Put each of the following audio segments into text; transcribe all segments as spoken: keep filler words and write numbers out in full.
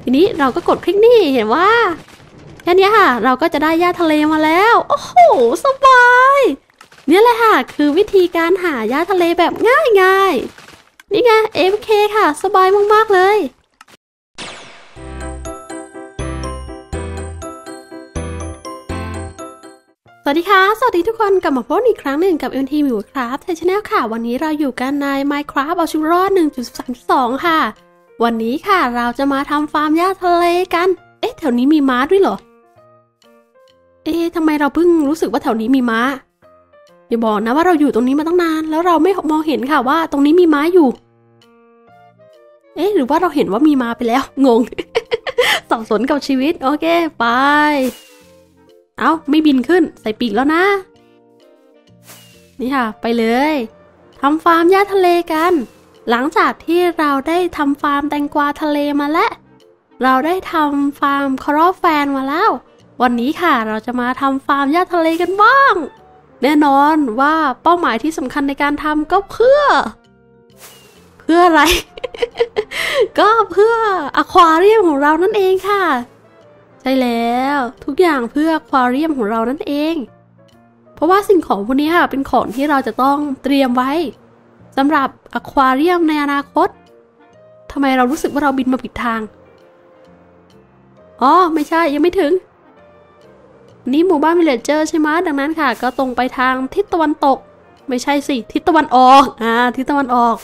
ทีนี้เราก็กดคลิกนี่เห็นว่าแค่นี้ค่ะเราก็จะได้หญ้าทะเลมาแล้วโอ้โหสบายนี่แหละค่ะคือวิธีการหาหญ้าทะเลแบบง่ายๆนี่ไง เอ เอฟ เค ค่ะสบายมากๆเลยสวัสดีค่ะสวัสดีทุกคนกลับมาพบอีกครั้งหนึ่งกับ เอ็ม ที Minecraft ใน Channel ค่ะวันนี้เราอยู่กันใน Minecraft เอาชีวิตรอด หนึ่งจุดสามจุดสอง ค่ะวันนี้ค่ะเราจะมาทำฟาร์มหญ้าทะเลกันเอ๊ะแถวนี้มีม้าด้วยเหรอเอ๊ะทำไมเราเพิ่งรู้สึกว่าแถวนี้มีม้าอย่าบอกนะว่าเราอยู่ตรงนี้มาตั้งนานแล้วเราไม่มองเห็นค่ะว่าตรงนี้มีม้าอยู่เอ๊ะหรือว่าเราเห็นว่ามีม้าไปแล้วงง สับสนกับชีวิตโอเคไปเอ้าไม่บินขึ้นใส่ปีกแล้วนะนี่ค่ะไปเลยทำฟาร์มหญ้าทะเลกันหลังจากที่เราได้ทำฟาร์มแตงกวาทะเลมาแล้วเราได้ทำฟาร์มคอรัลแฟนมาแล้ววันนี้ค่ะเราจะมาทำฟาร์มหญ้าทะเลกันบ้างแน่นอนว่าเป้าหมายที่สำคัญในการทำก็เพื่อเพื่ออะไร ก็เพื่ออควาเรียมของเรานั่นเองค่ะใช่แล้วทุกอย่างเพื่ออควาเรียมของเรานั่นเองเพราะว่าสิ่งของพวกนี้ค่ะเป็นของที่เราจะต้องเตรียมไว้สำหรับอควาเรียมในอนาคตทำไมเรารู้สึกว่าเราบินมาผิดทางอ๋อไม่ใช่ยังไม่ถึงนี่หมู่บ้านวิลเลจเจอร์ใช่ไหมดังนั้นค่ะก็ตรงไปทางทิศตะวันตกไม่ใช่สิทิศตะวันออกอ่าทิศตะวันออก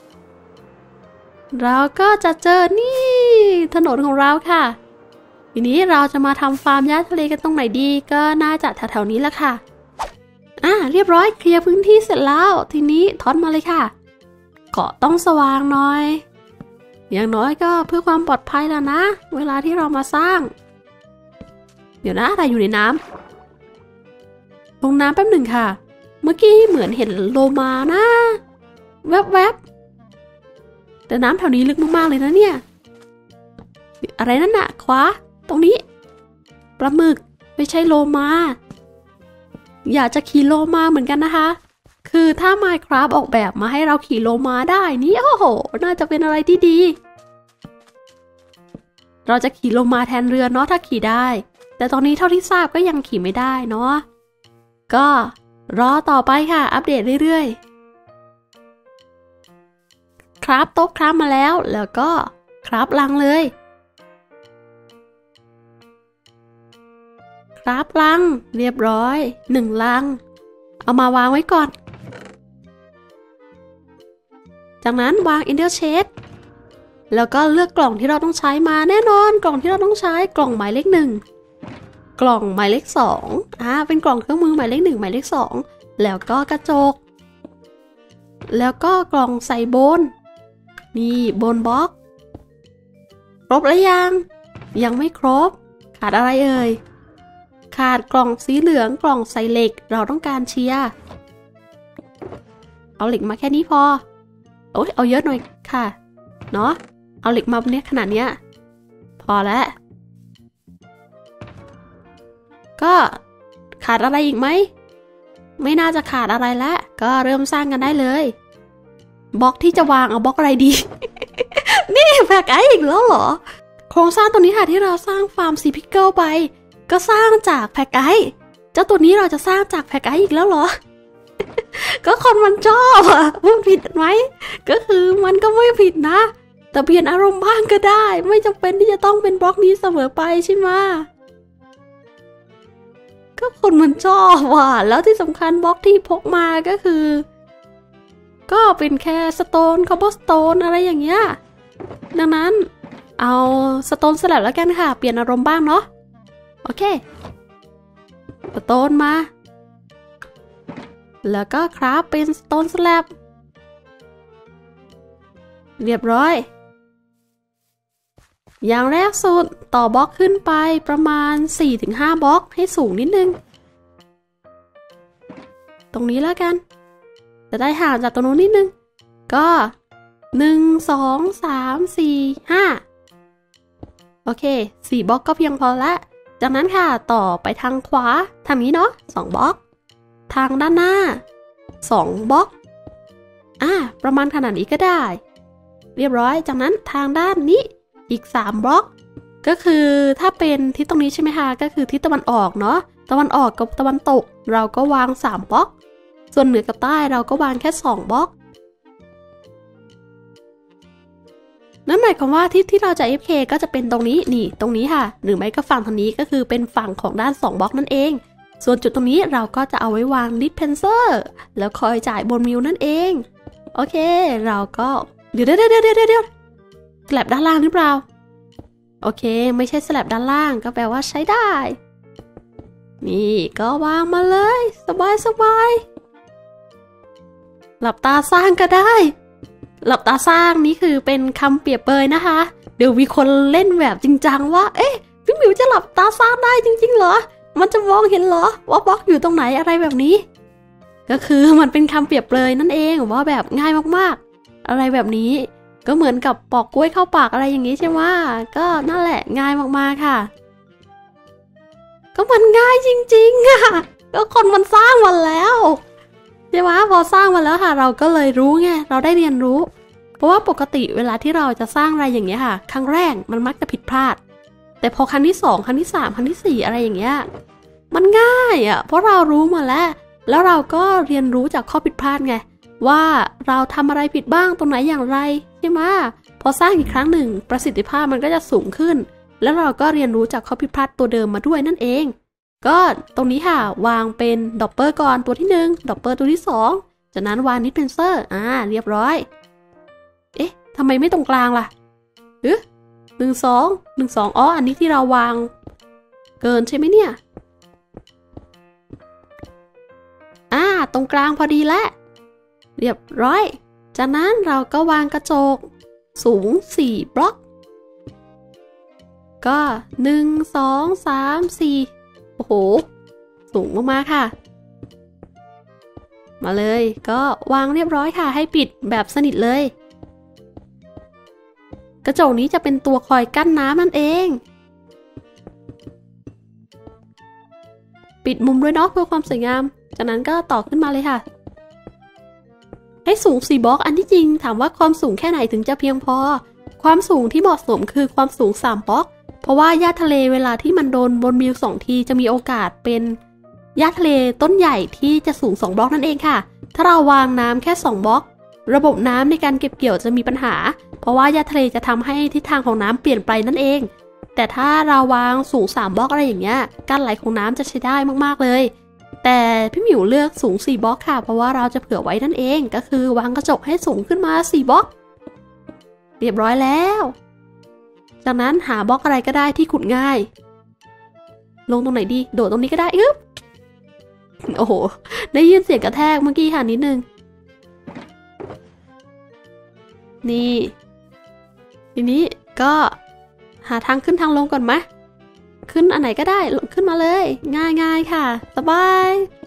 เราก็จะเจอนี่ถนนของเราค่ะทีนี้เราจะมาทำฟาร์มหญ้าทะเลกันตรงไหนดีก็น่าจะแถวๆนี้แล้วค่ะอ่ะเรียบร้อยเคลียร์พื้นที่เสร็จแล้วทีนี้ทอนมาเลยค่ะเกาะต้องสว่างหน่อยอย่างน้อยก็เพื่อความปลอดภัยแล้วนะเวลาที่เรามาสร้างเดี๋ยวนะอะไรอยู่ในน้ำลงน้ำแป๊บหนึ่งค่ะเมื่อกี้เหมือนเห็นโลมานะแวบๆแต่น้ำแถวนี้ลึกมากๆเลยนะเนี่ยอะไรนั่นน่ะขวาตรงนี้ปลาหมึกไม่ใช่โลมาอยากจะขี่โลมาเหมือนกันนะคะคือถ้า Minecraft ออกแบบมาให้เราขี่โลมาได้นี่โอ้โหน่าจะเป็นอะไรที่ดีเราจะขี่โลมาแทนเรือเนาะถ้าขี่ได้แต่ตอนนี้เท่าที่ทราบก็ยังขี่ไม่ได้เนาะก็รอต่อไปค่ะอัปเดตเรื่อยๆครับโต๊ะครับมาแล้วแล้วก็ครับลังเลยครับลังเรียบร้อยหนึ่งลังเอามาวางไว้ก่อนจากนั้นวาง Ender Chest แล้วก็เลือกกล่องที่เราต้องใช้มาแน่นอนกล่องที่เราต้องใช้กล่องหมายเลขหนึ่งกล่องหมายเลขสองอ่าเป็นกล่องเครื่องมือหมายเลขหนึ่งหมายเลขสองแล้วก็กระจกแล้วก็กล่องใส่โบนนี่โบนบล็อกครบแล้วยังยังไม่ครบขาดอะไรเอ่ยขาดกล่องสีเหลืองกล่องใส่เหล็กเราต้องการเชียร์เอาเหล็กมาแค่นี้พอโอ้ยเอาเยอะหน่อยค่ะเนาะเอาเหล็กมาเนี่ยขนาดเนี้ยพอแล้วก็ขาดอะไรอีกไหมไม่น่าจะขาดอะไรแล้วก็เริ่มสร้างกันได้เลยบล็อกที่จะวางเอาบล็อกอะไรดี นี่แพกไออีกแล้วเหรอโครงสร้างตัวนี้ค่ะที่เราสร้างฟาร์มซีพิกเกิลไปก็สร้างจากแพกไอเจ้าตัวนี้เราจะสร้างจากแพกไออีกแล้วเหรอ ก็คนมันชอบอะมันผิดไหมก็คือมันก็ไม่ผิดนะแต่เปลี่ยนอารมณ์บ้างก็ได้ไม่จำเป็นที่จะต้องเป็นบล็อกนี้เสมอไปใช่ไหมก็คนมันชอบว่ะแล้วที่สำคัญบล็อกที่พกมาก็คือก็เป็นแค่สโตนคอบเบิลสโตนอะไรอย่างเงี้ยดังนั้นเอาสโตนสลับแล้วกันค่ะเปลี่ยนอารมณ์บ้างเนาะโอเคสโตนมาแล้วก็คราฟเป็นสโตนสลับเรียบร้อยอย่างแรกสุดต่อบล็อกขึ้นไปประมาณ สี่ถึงห้า บล็อกให้สูงนิดนึงตรงนี้แล้วกันจะได้ห่างจากตรงนู้นนิดนึงก็หนึ่ง สอง สาม สี่ ห้าโอเคสี่บล็อกก็เพียงพอละจากนั้นค่ะต่อไปทางขวาทางนี้เนาะสองบล็อกทางด้านหน้าสองบล็อกอ่ะประมาณขนาดนี้ก็ได้เรียบร้อยจากนั้นทางด้านนี้อีกสามบล็อกก็คือถ้าเป็นทิศตรงนี้ใช่ไหมคะก็คือทิศตะวันออกเนาะตะวันออกกับตะวันตกเราก็วางสามบล็อกส่วนเหนือกับใต้เราก็วางแค่สองบล็อกนั่นหมายความว่าทิศที่เราจะ เอฟ เค ก็จะเป็นตรงนี้นี่ตรงนี้ค่ะหรือไม่ก็ฝั่งทางนี้ก็คือเป็นฝั่งของด้านสองบล็อกนั่นเองส่วนจุดตรงนี้เราก็จะเอาไว้วางดิสเพนเซอร์แล้วคอยจ่ายบนมิวนั่นเองโอเคเราก็เดี๋ยวเดี๋ยวเดี๋ยวเดี๋ยวเดี๋ยวสแลบด้านล่างหรือเปล่าโอเคไม่ใช่สแลบด้านล่างก็แปลว่าใช้ได้นี่ก็วางมาเลยสบายสบายหลับตาสร้างก็ได้หลับตาสร้างนี่คือเป็นคำเปรียบเปรยนะคะเดี๋ยวมีคนเล่นแบบจริงจังว่าเอ๊ะพี่หมิวจะหลับตาสร้างได้จริงๆเหรอมันจะมองเห็นเหรอว่าบล็อกอยู่ตรงไหนอะไรแบบนี้ก็คือมันเป็นคำเปรียบเปรยนั่นเองว่าแบบง่ายมากๆอะไรแบบนี้ก็เหมือนกับปอกกล้วยเข้าปากอะไรอย่างนี้ใช่ไหมก็นั่นแหละง่ายมากๆค่ะก็มันง่ายจริงๆอะก็คนมันสร้างมาแล้วใช่ไหมพอสร้างมาแล้วค่ะเราก็เลยรู้ไงเราได้เรียนรู้เพราะว่าปกติเวลาที่เราจะสร้างอะไรอย่างเงี้ยค่ะครั้งแรกมันมักจะผิดพลาดแต่พอครั้งที่สองครั้งที่สามครั้งที่สี่อะไรอย่างเงี้ยมันง่ายอ่ะเพราะเรารู้มาแล้วแล้วเราก็เรียนรู้จากข้อผิดพลาดไงว่าเราทำอะไรผิดบ้างตรงไหนอย่างไรใช่ไหมพอสร้างอีกครั้งหนึ่งประสิทธิภาพมันก็จะสูงขึ้นแล้วเราก็เรียนรู้จากข้อผิดพลาดตัวเดิมมาด้วยนั่นเองก็ตรงนี้ค่ะวางเป็นดอปเปอร์ก่อนตัวที่หนึ่งดอปเปอร์ตัวที่สองจากนั้นวางนิดเพนเซอร์อ่าเรียบร้อยเอ๊ะทำไมไม่ตรงกลางล่ะเอ๊ะหนึ่งสองหนึ่งสองอ๋ออันนี้ที่เราวางเกินใช่ไหมเนี่ยอ่าตรงกลางพอดีแล้วเรียบร้อยจากนั้นเราก็วางกระจกสูงสี่บล็อกก็หนึ่งสองสามสี่โอ้โหสูงมากๆค่ะมาเลยก็วางเรียบร้อยค่ะให้ปิดแบบสนิทเลยกระจกนี้จะเป็นตัวคอยกั้นน้ำนั่นเองปิดมุมด้วยเนาะเพื่อความสวยงามจากนั้นก็ต่อขึ้นมาเลยค่ะให้สูงสี่บล็อกอันที่จริงถามว่าความสูงแค่ไหนถึงจะเพียงพอความสูงที่เหมาะสมคือความสูงสามบล็อกเพราะว่าหญ้าทะเลเวลาที่มันโดนบนมิวสองทีจะมีโอกาสเป็นหญ้าทะเลต้นใหญ่ที่จะสูงสองบล็อกนั่นเองค่ะถ้าเราวางน้ำแค่สองบล็อกระบบน้ำในการเก็บเกี่ยวจะมีปัญหาเพราะว่าหญ้าทะเลจะทำให้ทิศทางของน้ำเปลี่ยนไปนั่นเองแต่ถ้าเราวางสูงสามบล็อกอะไรอย่างเงี้ยการไหลของน้ำจะใช้ได้มากๆเลยแต่พี่หมิวเลือกสูงสี่บล็อกค่ะเพราะว่าเราจะเผื่อไว้นั่นเองก็คือวางกระจกให้สูงขึ้นมาสี่บล็อกเรียบร้อยแล้วจากนั้นหาบล็อกอะไรก็ได้ที่ขุดง่ายลงตรงไหนดีโดดตรงนี้ก็ได้อึ๊บโอ้โหได้ยินเสียงกระแทกเมื่อกี้ค่ะนิดนึงนี่ทีนี้ก็หาทางขึ้นทางลงก่อนไหมขึ้นอันไหนก็ได้ขึ้นมาเลยง่ายๆค่ะสบาย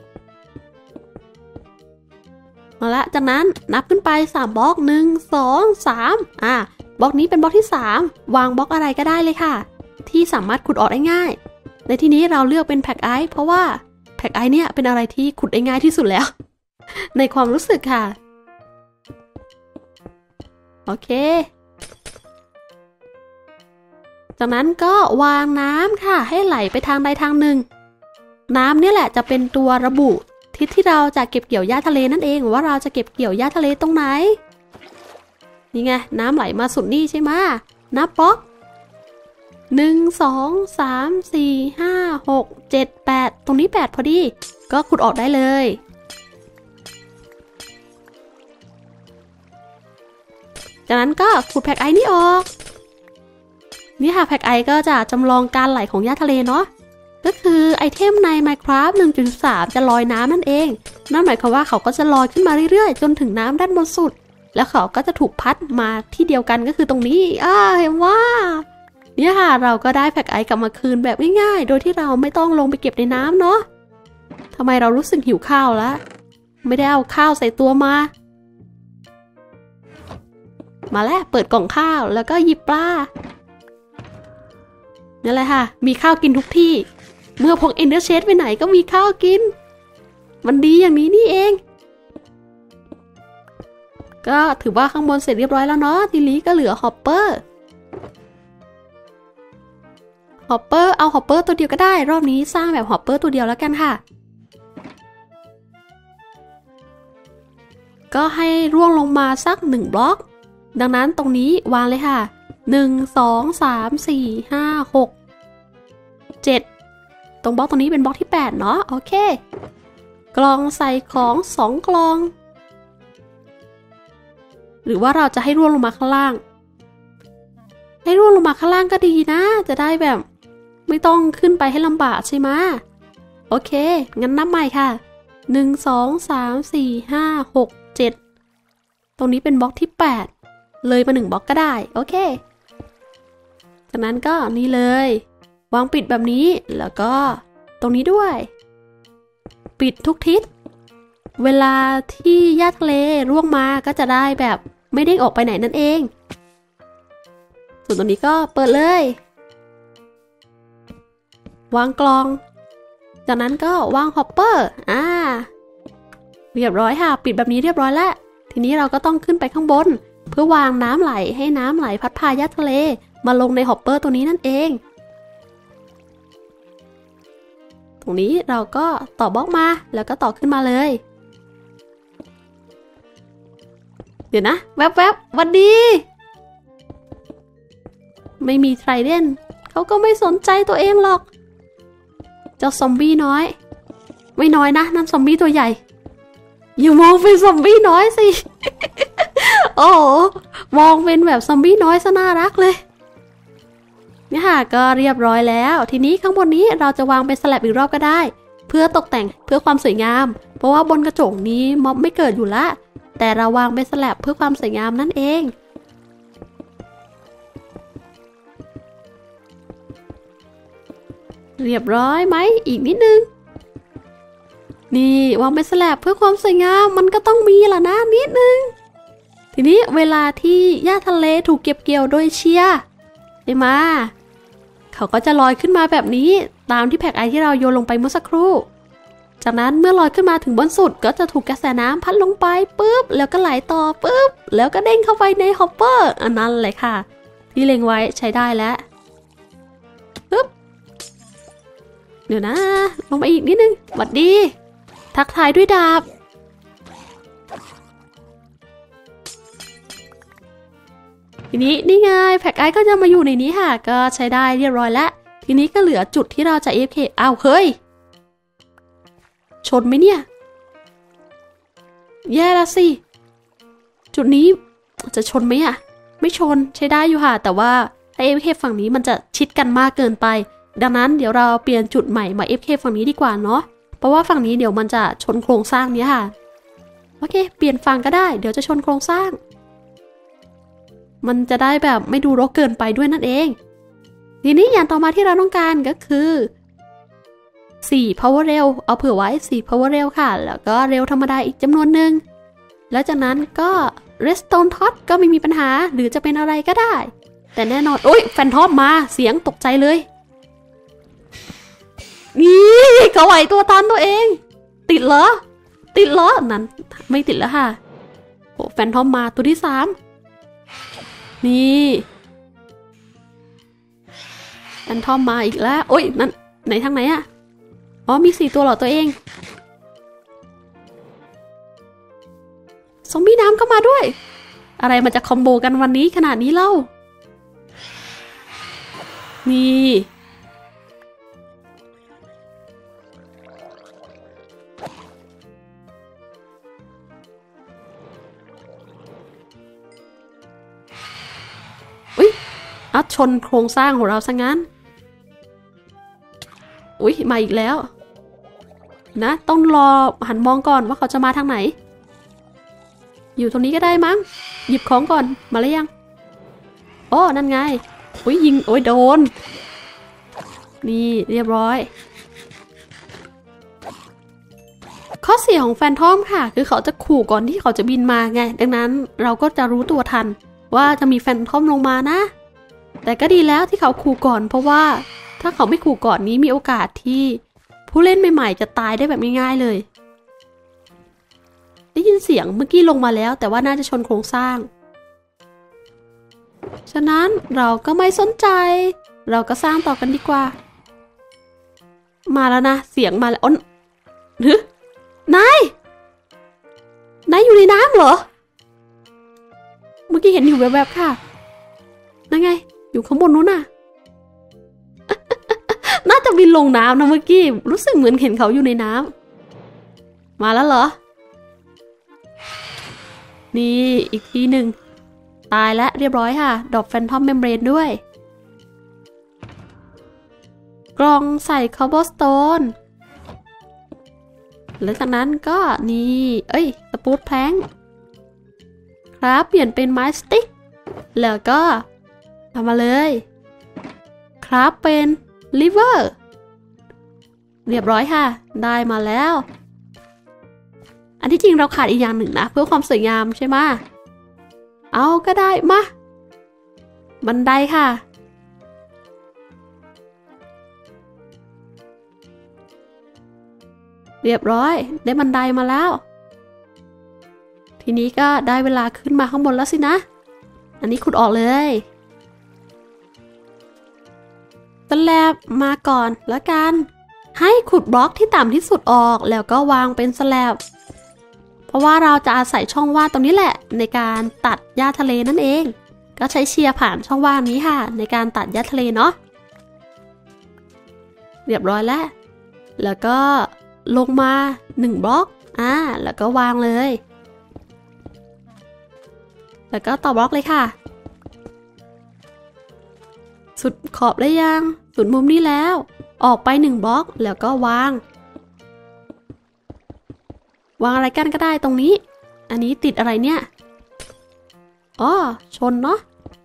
มาละจากนั้นนับขึ้นไปสามบล็อกหนึ่งสองสามอ่ะบล็อกนี้เป็นบล็อกที่สามวางบล็อกอะไรก็ได้เลยค่ะที่สามารถขุดออกได้ง่ายในที่นี้เราเลือกเป็นแพ็กไอซ์เพราะว่าแพ็กไอซ์เนี่ยเป็นอะไรที่ขุดได้ง่ายที่สุดแล้วในความรู้สึกค่ะโอเคจากนั้นก็วางน้ำค่ะให้ไหลไปทางใดทางหนึ่งน้ำนี่แหละจะเป็นตัวระบุทิศที่เราจะเก็บเกี่ยวหญ้าทะเลนั่นเองว่าเราจะเก็บเกี่ยวหญ้าทะเลตรงไหนนี่ไงน้ำไหลมาสุดนี่ใช่ไหมนับบล็อกหนึ่งสองสามสี่ห้าหกเจ็ดแปดตรงนี้แปดพอดีก็ขุดออกได้เลยจากนั้นก็ขุดแพ็กไอนี่ออกนี่ค่ะแพ็กไอก็จะจำลองการไหลของหญ้าทะเลเนาะก็คือไอเทมใน Minecraft หนึ่งจุดสาม จะลอยน้ำนั่นเองนั่นหมายความว่าเขาก็จะลอยขึ้นมาเรื่อยๆจนถึงน้ำด้านบนสุดแล้วเขาก็จะถูกพัดมาที่เดียวกันก็คือตรงนี้อ่าเห็นว่าเนี่ยค่ะเราก็ได้แพ็กไอกลับมาคืนแบบง่ายๆโดยที่เราไม่ต้องลงไปเก็บในน้ำเนาะทำไมเรารู้สึกหิวข้าวแล้วไม่ได้เอาข้าวใส่ตัวมามาแล้วเปิดกล่องข้าวแล้วก็หยิบปลานั่นแหละค่ะมีข้าวกินทุกที่เมื่อพกเอนเดอร์เชดไปไหนก็มีข้าวกินมันดีอย่างนี้นี่เองก็ถือว่าข้างบนเสร็จเรียบร้อยแล้วเนาะทีนี้ก็เหลือฮอปเปอร์ฮอปเปอร์เอาฮอปเปอร์ตัวเดียวก็ได้รอบนี้สร้างแบบฮอปเปอร์ตัวเดียวแล้วกันค่ะก็ให้ร่วงลงมาสักหนึ่งบล็อกดังนั้นตรงนี้วางเลยค่ะหนึ่ง สอง สาม สี่ ห้า หก เจ็ดตรงบล็อกตรงนี้เป็นบล็อกที่แปดเนาะโอเคกล่องใส่ของสองกล่องหรือว่าเราจะให้ร่วงลงมาข้างล่างให้ร่วงลงมาข้างล่างก็ดีนะจะได้แบบไม่ต้องขึ้นไปให้ลำบากใช่ไหมโอเคงั้นนับใหม่ค่ะหนึ่ง สอง สาม สี่ ห้า หก เจ็ดตรงนี้เป็นบล็อกที่แปดเลยมาหนึ่งบล็อกก็ได้โอเคจากนั้นก็นี่เลยวางปิดแบบนี้แล้วก็ตรงนี้ด้วยปิดทุกทิศเวลาที่หญ้าทะเลร่วงมาก็จะได้แบบไม่เด้งออกไปไหนนั่นเองส่วนตรงนี้ก็เปิดเลยวางกล่องจากนั้นก็วางฮอปเปอร์อ่าเรียบร้อยค่ะปิดแบบนี้เรียบร้อยแล้วทีนี้เราก็ต้องขึ้นไปข้างบนเพื่อวางน้ำไหลให้น้ำไหลพัดพาหญ้าทะเลมาลงในฮอปเปอร์ตัวนี้นั่นเองตรงนี้เราก็ต่อบล็อกมาแล้วก็ต่อขึ้นมาเลยเดี๋ยวนะแวบๆ ว, วันดีไม่มีไทรเดนเขาก็ไม่สนใจตัวเองหรอกเจ้าซอมบี้น้อยไม่น้อยนะนั่นซอมบี้ตัวใหญ่อย่ามองเป็นซอมบี้น้อยสิ โอ้โหมองเป็นแบบซอมบี้น้อยซะน่ารักเลยนี่ค่ะก็เรียบร้อยแล้วทีนี้ข้างบนนี้เราจะวางเป็นสแลบอีกรอบก็ได้เพื่อตกแต่งเพื่อความสวยงามเพราะว่าบนกระจกนี้ม็อบไม่เกิดอยู่ละแต่เราวางเป็นสแลบเพื่อความสวยงามนั่นเองเรียบร้อยไหมอีกนิดนึงนี่วางเป็นสแลบเพื่อความสวยงามมันก็ต้องมีล่ะนะนิดนึงทีนี้เวลาที่หญ้าทะเลถูกเก็บเกี่ยวโดยเชียร์ได้มาเขาก็จะลอยขึ้นมาแบบนี้ตามที่แพ็กไอที่เราโยนลงไปเมื่อสักครู่จากนั้นเมื่อลอยขึ้นมาถึงบนสุดก็จะถูกกระแสน้ำพัดลงไปปุ๊บแล้วก็ไหลต่อปุ๊บแล้วก็เด้งเข้าไปในฮอปเปอร์อันนั้นเลยค่ะที่เล็งไว้ใช้ได้แล้วปุ๊บเดี๋ยวนะลงไปอีกนิดนึงหวัดดีทักทายด้วยดาบทีนี้นี่ไงแพ็กไอก็จะมาอยู่ในนี้ค่ะก็ใช้ได้เรียบร้อยแล้วทีนี้ก็เหลือจุดที่เราจะ เอ เอฟ เค อ้าวเฮ้ยชนไหมเนี่ยแย่ละสิจุดนี้จะชนไหมอ่ะไม่ชนใช้ได้อยู่ค่ะแต่ว่าถ้า เอ เอฟ เค ฝั่งนี้มันจะชิดกันมากเกินไปดังนั้นเดี๋ยวเราเปลี่ยนจุดใหม่มา เอ เอฟ เค ฝั่งนี้ดีกว่าเนาะเพราะว่าฝั่งนี้เดี๋ยวมันจะชนโครงสร้างนี้ค่ะโอเคเปลี่ยนฝั่งก็ได้เดี๋ยวจะชนโครงสร้างมันจะได้แบบไม่ดูรกเกินไปด้วยนั่นเองทีนี้อย่างต่อมาที่เราต้องการก็คือสี่ power rail เอาเผื่อไว้สี่ power rail ค่ะแล้วก็เร็วธรรมดาอีกจำนวนหนึ่งแล้วจากนั้นก็ redstone tot ก็ไม่มีปัญหาหรือจะเป็นอะไรก็ได้แต่แน่นอนโอ๊ยแฟนทอมมาเสียงตกใจเลยนี่เขาไหวตัวทันตัวเองติดเหรอติดเหรอนั้นไม่ติดแล้วค่ะโอ้แฟนทอมมาตัวที่สามนี่แฟนทอมมาอีกแล้วโอ๊ยนั่นไหนทางไหนอะอ๋อมีสี่ตัวเหรอตัวเองซอมบี้น้ำก็มาด้วยอะไรมันจะคอมโบกันวันนี้ขนาดนี้เล่านี่อุ๊ยอัดชนโครงสร้างของเราซะงั้นอุ๊ยมาอีกแล้วนะต้องรอหันมองก่อนว่าเขาจะมาทางไหนอยู่ตรงนี้ก็ได้มั้งหยิบของก่อนมาแล้วยังโอ้นั่นไงอุ๊ยยิงโอ้ยโดนนี่เรียบร้อยข้อเสียของแฟนทอมค่ะคือเขาจะขู่ก่อนที่เขาจะบินมาไงดังนั้นเราก็จะรู้ตัวทันว่าจะมีแฟนทอมลงมานะแต่ก็ดีแล้วที่เขาขู่ก่อนเพราะว่าถ้าเขาไม่ขู่ก่อนนี้มีโอกาสที่ผู้เล่นใหม่ๆจะตายได้แบบง่ายๆเลยได้ยินเสียงเมื่อกี้ลงมาแล้วแต่ว่าน่าจะชนโครงสร้างฉะนั้นเราก็ไม่สนใจเราก็สร้างต่อกันดีกว่ามาแล้วนะเสียงมาแล้วอ้นหรือนายนายอยู่ในน้ำเหรอเมื่อกี้เห็นอยู่แวบๆค่ะนั่นไงอยู่ข้างบนนู้นน่ะ น่าจะบินลงน้ำนะเมื่อกี้รู้สึกเหมือนเห็นเขาอยู่ในน้ำมาแล้วเหรอนี่อีกทีหนึ่งตายแล้วเรียบร้อยค่ะดรอปแฟนทอมเมมเบรนด้วยกล่องใส่คาร์บอนสโตนหลังจากนั้นก็นี่เอ้ยสปูตแพลงครับเปลี่ยนเป็นไม้สติ๊กแล้วก็ทำมาเลยครับเป็นลิเวอร์เรียบร้อยค่ะได้มาแล้วอันที่จริงเราขาดอีกอย่างหนึ่งนะเพื่อความสวยงามใช่ไหมเอาก็ได้มาบันไดค่ะเรียบร้อยได้บันไดมาแล้วทีนี้ก็ได้เวลาขึ้นมาข้างบนแล้วสินะอันนี้ขุดออกเลยสแลบมาก่อนแล้วกันให้ขุดบล็อกที่ต่ำที่สุดออกแล้วก็วางเป็นสแลบเพราะว่าเราจะอาศัยช่องว่างตรงนี้แหละในการตัดหญ้าทะเลนั่นเองก็ใช้เชียร์ผ่านช่องว่างนี้ค่ะในการตัดหญ้าทะเลเนาะเรียบร้อยแล้วแล้วก็ลงมาหนึ่งบล็อกอ่าแล้วก็วางเลยแล้วก็ต่อบล็อกเลยค่ะสุดขอบได้ยังสุดมุมนี้แล้วออกไปหนึ่งบล็อกแล้วก็วางวางอะไรกันก็ได้ตรงนี้อันนี้ติดอะไรเนี่ยอ๋อชนเนาะ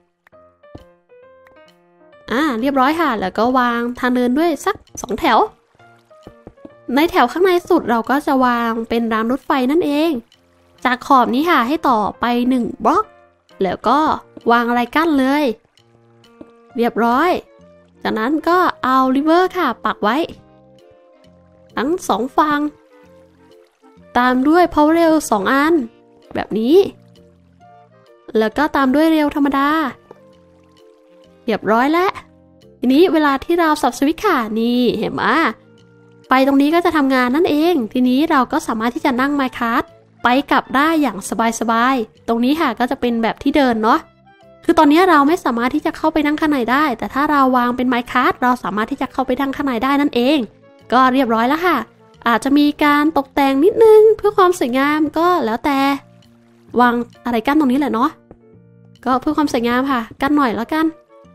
อ่าเรียบร้อยค่ะแล้วก็วางทางเดินด้วยสักสองแถวในแถวข้างในสุดเราก็จะวางเป็นรางรถไฟนั่นเองจากขอบนี้ค่ะให้ต่อไปหนึ่งบล็อกแล้วก็วางอะไรกั้นเลยเรียบร้อยจากนั้นก็เอาริเวอร์ค่ะปักไว้ทั้งสองฝั่งตามด้วยพาวเวอร์เรลสองอันแบบนี้แล้วก็ตามด้วยเรลธรรมดาเรียบร้อยแล้วทีนี้เวลาที่เราสับสวิตช์ค่ะนี่เห็นไหมไปตรงนี้ก็จะทำงานนั่นเองทีนี้เราก็สามารถที่จะนั่งไมค์คาร์ทไปกลับได้อย่างสบายๆตรงนี้ค่ะก็จะเป็นแบบที่เดินเนาะคือตอนนี้เราไม่สามารถที่จะเข้าไปนั่งข้างในได้แต่ถ้าเราวางเป็นไมค์คาร์ทเราสามารถที่จะเข้าไปนั่งข้างในได้นั่นเองก็เรียบร้อยแล้วค่ะอาจจะมีการตกแต่งนิดนึงเพื่อความสวยงามก็แล้วแต่วางอะไรกั้นตรงนี้แหละเนาะก็เพื่อความสวยงามค่ะกั้นหน่อยแล้วกัน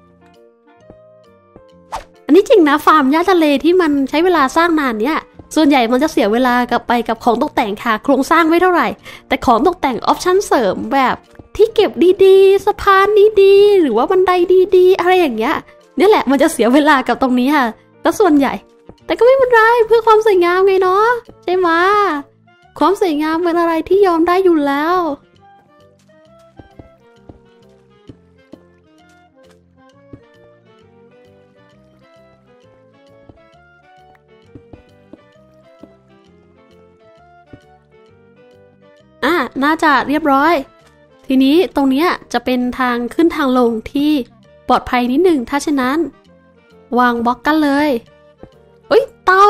อันนี้จริงนะฟาร์มหญ้าทะเลที่มันใช้เวลาสร้างนานเนี่ยส่วนใหญ่มันจะเสียเวลากับไปกับของตกแต่งค่ะโครงสร้างไม่เท่าไหร่แต่ของตกแต่งออปชั่นเสริมแบบที่เก็บดีๆสะพานดีๆหรือว่าบันไดดีๆอะไรอย่างเงี้ยนี่แหละมันจะเสียเวลากับตรงนี้ค่ะแต่ส่วนใหญ่แต่ก็ไม่เป็นไรเพื่อความสวยงามไงเนาะใช่ไหมความสวยงามเป็นอะไรที่ยอมได้อยู่แล้วอ่ะน่าจะเรียบร้อยทีนี้ตรงนี้จะเป็นทางขึ้นทางลงที่ปลอดภัยนิดหนึ่งถ้าเช่นนั้นวางบล็อกกันเลยอุ้ยเตา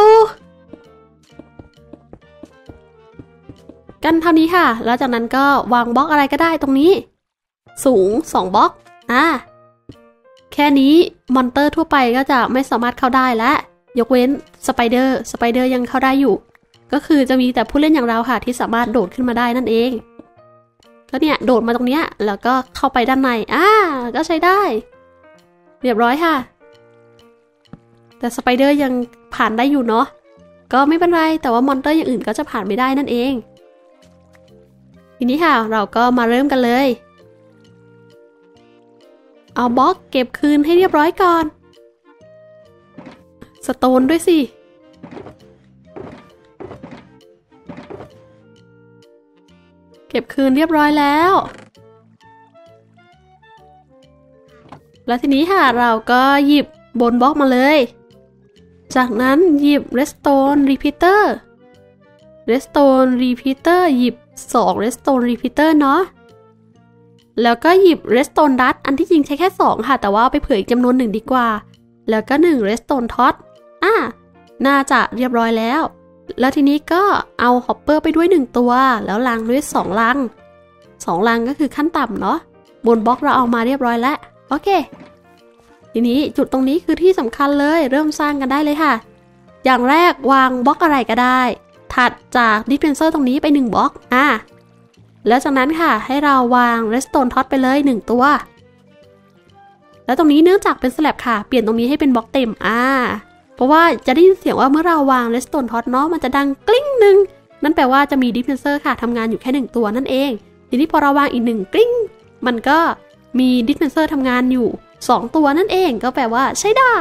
กันเท่านี้ค่ะแล้วจากนั้นก็วางบล็อกอะไรก็ได้ตรงนี้สูงสองบล็อกอ่ะแค่นี้มอนเตอร์ทั่วไปก็จะไม่สามารถเข้าได้และยกเว้นสไปเดอร์สไปเดอร์ยังเข้าได้อยู่ก็คือจะมีแต่ผู้เล่นอย่างเราค่ะที่สามารถโดดขึ้นมาได้นั่นเองก็เนี่ยโดดมาตรงเนี้ยแล้วก็เข้าไปด้านในอ่าก็ใช้ได้เรียบร้อยค่ะแต่สไปเดอร์ยังผ่านได้อยู่เนาะก็ไม่เป็นไรแต่ว่ามอนเตอร์อย่างอื่นก็จะผ่านไม่ได้นั่นเองทีนี้ค่ะเราก็มาเริ่มกันเลยเอาบล็อกเก็บคืนให้เรียบร้อยก่อนสโตนด้วยสิเก็บคืนเรียบร้อยแล้วแล้วทีนี้ค่ะเราก็หยิบบนบล็อกมาเลยจากนั้นหยิบ Redstone Repeater Redstone Repeater หยิบสอง Redstone Repeater เนาะแล้วก็หยิบ Redstone Dust อันที่จริงใช้แค่สองค่ะแต่ว่าไปเผื่ออีกจำนวนหนึ่งดีกว่าแล้วก็หนึ่ง redstone torch อ่ะน่าจะเรียบร้อยแล้วแล้วทีนี้ก็เอาฮอปเปอร์ไปด้วยหนึ่งตัวแล้วลังด้วยสองลังสองลังก็คือขั้นต่ำเนาะบนบล็อกเราเอามาเรียบร้อยแล้วโอเคทีนี้จุดตรงนี้คือที่สำคัญเลยเริ่มสร้างกันได้เลยค่ะอย่างแรกวางบล็อกอะไรก็ได้ถัดจากดิสเพนเซอร์ตรงนี้ไปหนึ่งบล็อกอ่ะแล้วจากนั้นค่ะให้เราวาง redstone torch ไปเลยหนึ่งตัวแล้วตรงนี้เนื่องจากเป็นสแลบค่ะเปลี่ยนตรงนี้ให้เป็นบล็อกเต็มอ่าเพราะว่าจะได้ยินเสียงว่าเมื่อเราวาง redstone torch เนาะมันจะดังกลิ้งหนึ่งนั่นแปลว่าจะมีดิสเพนเซอร์ค่ะทำงานอยู่แค่หนึ่งตัวนั่นเองทีนี้พอเราวางอีกหนึ่งกลิ้งมันก็มีดิสเพนเซอร์ทำงานอยู่สองตัวนั่นเองก็แปลว่าใช้ได้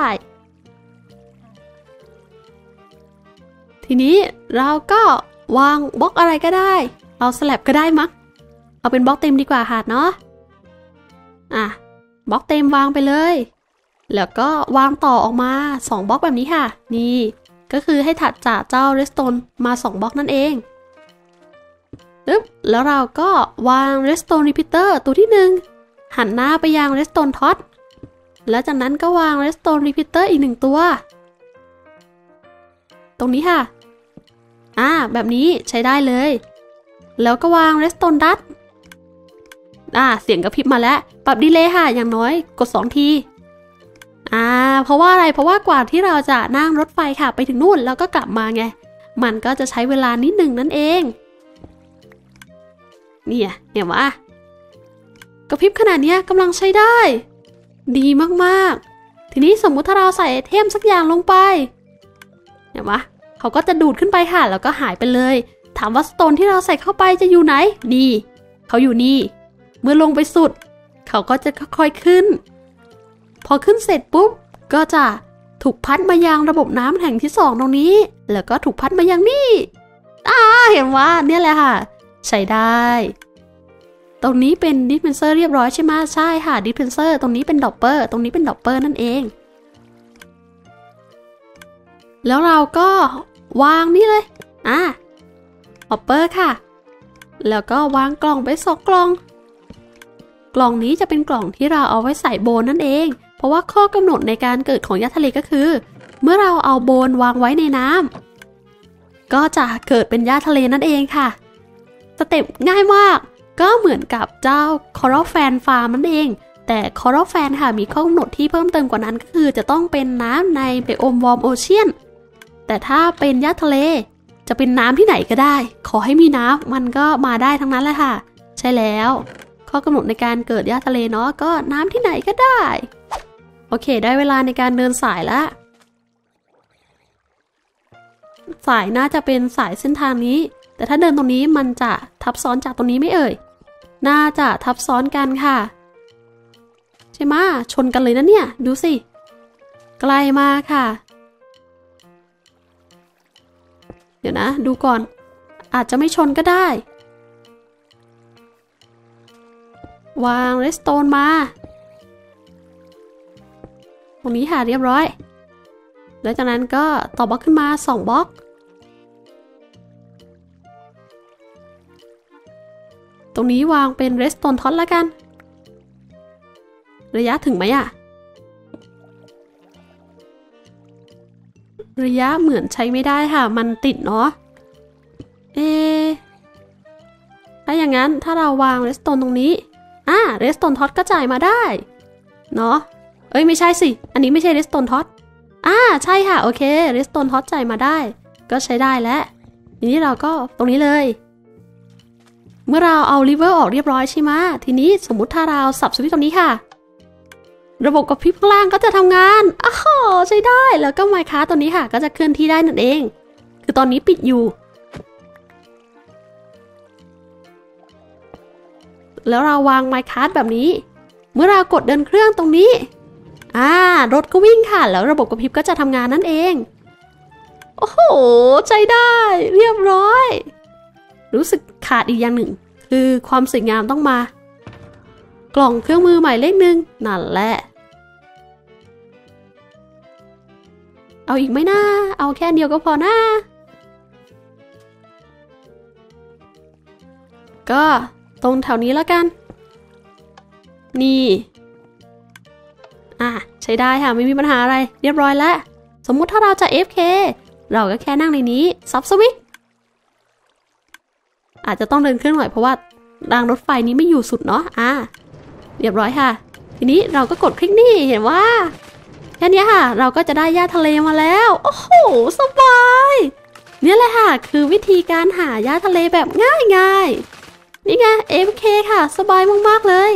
ทีนี้เราก็วางบล็อกอะไรก็ได้เอาสแลบก็ได้มั้งเอาเป็นบล็อกเต็มดีกว่าค่ะเนาะอ่ะบล็อกเต็มวางไปเลยแล้วก็วางต่อออกมาสองบล็อกแบบนี้ค่ะนี่ก็คือให้ถัดจากเจ้า redstone มาสองบล็อกนั่นเองปึ๊บแล้วเราก็วาง redstone repeater ตัวที่หนึ่งหันหน้าไปยัง redstone torch แล้วจากนั้นก็วาง redstone repeater อีกหนึ่งตัวตรงนี้ค่ะอ่าแบบนี้ใช้ได้เลยแล้วก็วาง redstone dust อ่าเสียงกระพริบมาแล้วปรับดีเลย์ค่ะอย่างน้อยกดสองทีอ่าเพราะว่าอะไรเพราะว่ากว่าที่เราจะนั่งรถไฟค่ะไปถึงนู่นแล้วก็กลับมาไงมันก็จะใช้เวลานิดหนึ่งนั่นเองเนี่ยเห็นไหมกระพริบขนาดนี้กำลังใช้ได้ดีมากๆทีนี้สมมุติถ้าเราใส่ไอเทมสักอย่างลงไปเห็นไหมเขาก็จะดูดขึ้นไปค่ะแล้วก็หายไปเลยถามว่าสโตนที่เราใส่เข้าไปจะอยู่ไหนนี่เขาอยู่นี่เมื่อลงไปสุดเขาก็จะค่อยๆขึ้นพอขึ้นเสร็จปุ๊บก็จะถูกพัดมายังระบบน้ำแห่งที่สองตรงนี้แล้วก็ถูกพัดมายังนี่อ่าเห็นว่าเนี่ยแหละค่ะใช้ได้ตรงนี้เป็นดิสเพนเซอร์เรียบร้อยใช่ไหมใช่ค่ะดิสเพนเซอร์ตรงนี้เป็นดอปเปอร์ตรงนี้เป็นดอปเปอร์นั่นเองแล้วเราก็วางนี่เลยอ่ะดอปเปอร์ค่ะแล้วก็วางกล่องไปสองกล่องกล่องนี้จะเป็นกล่องที่เราเอาไว้ใส่โบนนั่นเองเพราะว่าข้อกำหนดในการเกิดของหญ้าทะเลก็คือเมื่อเราเอาโบนวางไว้ในน้ำก็จะเกิดเป็นหญ้าทะเลนั่นเองค่ะสเต็ปง่ายมากก็เหมือนกับเจ้า Coral Fan Farm นั่นเองแต่ Coral Fan ค่ะมีข้อกำหนดที่เพิ่มเติมกว่านั้นก็คือจะต้องเป็นน้ำในไบโอม Warm Ocean แต่ถ้าเป็นหญ้าทะเลจะเป็นน้ำที่ไหนก็ได้ขอให้มีน้ำมันก็มาได้ทั้งนั้นแหละค่ะใช่แล้วข้อกำหนดในการเกิดหญ้าทะเลเนาะก็น้ำที่ไหนก็ได้โอเคได้เวลาในการเดินสายแล้วสายน่าจะเป็นสายเส้นทางนี้แต่ถ้าเดินตรงนี้มันจะทับซ้อนจากตรงนี้ไม่เอ่ยน่าจะทับซ้อนกันค่ะใช่ไหมชนกันเลยนะเนี่ยดูสิไกลมากค่ะเดี๋ยวนะดูก่อนอาจจะไม่ชนก็ได้วาง redstone มาตรงนี้ค่ะเรียบร้อยแล้วจากนั้นก็ต่อบล็อกขึ้นมาสองบล็อกตรงนี้วางเป็น redstone torch แล้วกันระยะถึงไหมอะระยะเหมือนใช้ไม่ได้ค่ะมันติดเนาะเอถ้าอย่างนั้นถ้าเราวาง redstone ตรงนี้อ่า redstone torch ก็จ่ายมาได้เนาะเอ้ยไม่ใช่สิอันนี้ไม่ใช่ redstone torch อ่าใช่ค่ะโอเค redstone torch จ่ายมาได้ก็ใช้ได้แล้วทีนี้เราก็ตรงนี้เลยเมื่อเราเอา river ออกเรียบร้อยใช่ไหมทีนี้สมมุติถ้าเราสับสวิตช์ตรงนี้ค่ะระบบกระพริบข้างล่างก็จะทำงานอ้าวใช้ได้แล้วก็ไมค์คาร์ตัวนี้ค่ะก็จะเคลื่อนที่ได้นั่นเองคือตอนนี้ปิดอยู่แล้วเราวางไมค์คาร์แบบนี้เมื่อเรากดเดินเครื่องตรงนี้อ่ารถก็วิ่งค่ะแล้วระบบกระพริบก็จะทำงานนั่นเองโอ้โหใช้ได้เรียบร้อยรู้สึกขาดอีกอย่างหนึ่งคือความสวยงามต้องมากล่องเครื่องมือหมายเลขหนึ่งนั่นแหละเอาอีกไหมนะเอาแค่เดียวก็พอนะก็ตรงแถวนี้แล้วกันนี่อ่ะใช้ได้ค่ะไม่มีปัญหาอะไรเรียบร้อยแล้วสมมุติถ้าเราจะ เอฟ เค เราก็แค่นั่งในนี้ซับสวิตช์อาจจะต้องเดินขึ้นหน่อยเพราะว่ารางรถไฟนี้ไม่อยู่สุดเนาะอ่ะเรียบร้อยค่ะทีนี้เราก็กดคลิกนี่เห็นว่าแค่นี้ค่ะเราก็จะได้หญ้าทะเลมาแล้วโอ้โหสบายนี่แหละค่ะคือวิธีการหาหญ้าทะเลแบบง่ายๆนี่ไง เอฟ เค ค่ะสบายมากๆเลย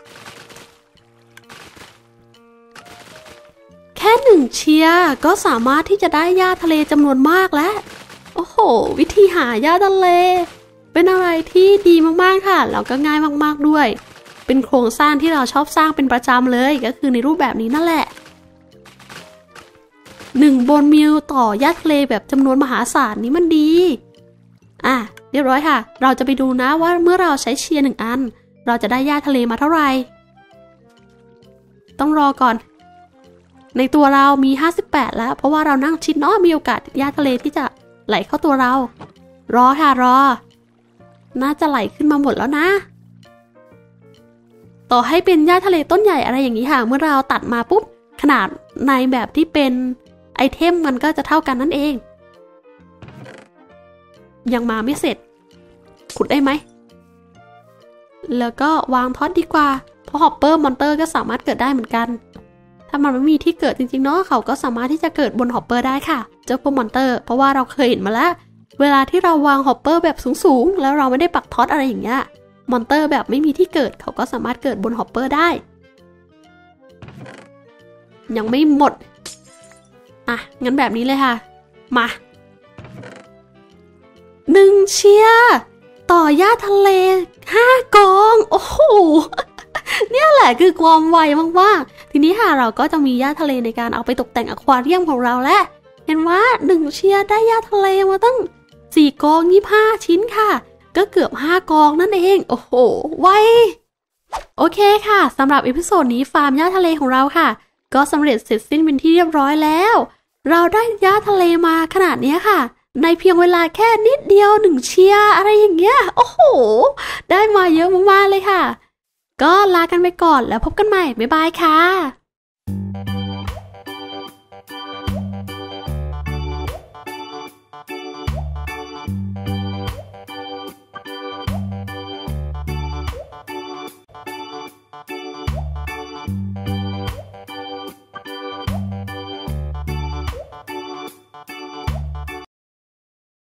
แค่หนึ่งเชียร์ก็สามารถที่จะได้หญ้าทะเลจำนวนมากแล้วโอ้โหวิธีหาหญ้าทะเลเป็นอะไรที่ดีมากๆค่ะแล้วก็ง่ายมากๆด้วยเป็นโครงสร้างที่เราชอบสร้างเป็นประจำเลยก็คือในรูปแบบนี้นั่นแหละหนึ่งบนมิลต่อหญ้าทะเลแบบจำนวนมหาศาลนี้มันดีอ่ะเรียบร้อยค่ะเราจะไปดูนะว่าเมื่อเราใช้เชียร์หนึ่งอันเราจะได้หญ้าทะเลมาเท่าไหร่ต้องรอก่อนในตัวเรามีห้าสิบแปดแล้วเพราะว่าเรานั่งชิดเนาะมีโอกาสหญ้าทะเลที่จะไหลเข้าตัวเรารอค่ะรอน่าจะไหลขึ้นมาหมดแล้วนะต่อให้เป็นหญ้าทะเลต้นใหญ่อะไรอย่างนี้ค่ะเมื่อเราตัดมาปุ๊บขนาดในแบบที่เป็นไอเทมมันก็จะเท่ากันนั่นเองยังมาไม่เสร็จขุดได้ไหมแล้วก็วางท็อตดีกว่าเพราะฮอปเปอร์มอนเตอร์ก็สามารถเกิดได้เหมือนกันถ้ามันไม่มีที่เกิดจริงๆเนาะเขาก็สามารถที่จะเกิดบนฮอปเปอร์ได้ค่ะเจ้าพวกมอนเตอร์เพราะว่าเราเคยเห็นมาแล้วเวลาที่เราวางฮอปเปอร์แบบสูงๆแล้วเราไม่ได้ปักท็อตอะไรอย่างเงี้ยมอนเตอร์แบบไม่มีที่เกิดเขาก็สามารถเกิดบนฮอปเปอร์ได้ยังไม่หมดอ่ะงั้นแบบนี้เลยค่ะมาหนึ่งเชียร์ต่อหญ้าทะเลห้ากองโอ้โหเนี่ยแหละคือความไวมากๆทีนี้ค่ะเราก็จะมีหญ้าทะเลในการเอาไปตกแต่งอควาเรียมของเราแล้วเห็นว่าหนึ่งเชียร์ได้หญ้าทะเลมาตั้งสี่กองยี่สิบห้าชิ้นค่ะก็เกือบห้ากองนั่นเองโอ้โหไวโอเคค่ะสำหรับเอพิโซดนี้ฟาร์มหญ้าทะเลของเราค่ะก็สำเร็จเสร็จสิ้นเป็นที่เรียบร้อยแล้วเราได้หญ้าทะเลมาขนาดนี้ค่ะในเพียงเวลาแค่นิดเดียวหนึ่งเชียร์อะไรอย่างเงี้ยโอ้โหได้มาเยอะมากๆเลยค่ะก็ลากันไปก่อนแล้วพบกันใหม่บ๊ายบายค่ะ